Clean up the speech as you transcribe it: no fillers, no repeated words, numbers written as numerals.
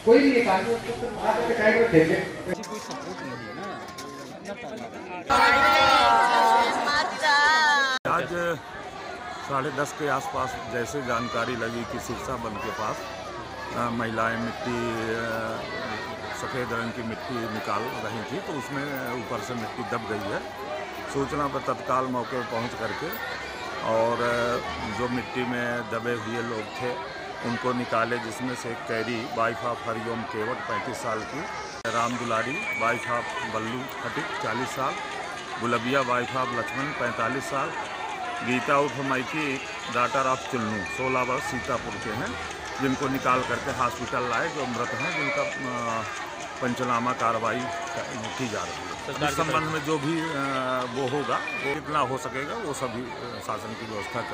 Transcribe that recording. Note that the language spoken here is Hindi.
कोई भी एक आदमी उसको सिर्फ उठा के दिखाई को देंगे। कोई सपोर्ट नहीं है ना। आज 10:30 के आसपास जैसे जानकारी लगी कि सिरसा बंद के पास महिलाएं मिट्टी सफ़ेद रंग की मिट्टी निकाल रही थी, तो उसमें ऊपर से मिट्टी दब गई है। सूचना पर तत्काल मौके पर पहुंच करके और जो मिट्टी में दबे हुए लोग थे उनको निकाले, जिसमें से कैरी वाइफ ऑफ हरिओम केवट 35 साल की, राम दुलारी वाइफ ऑफ बल्लू खटिक 40 साल, गुलबिया वाइफ ऑफ लक्ष्मण 45 साल, गीता उर्फ माइकी डॉटर ऑफ चुन्नू 16 वर्ष सीतापुर के हैं, जिनको निकाल करके हॉस्पिटल लाए, जो मृत हैं, जिनका पंचनामा कार्रवाई की जा रही है। इस संबंध में जो भी वो होगा, वो जितना हो सकेगा वो सभी शासन की व्यवस्था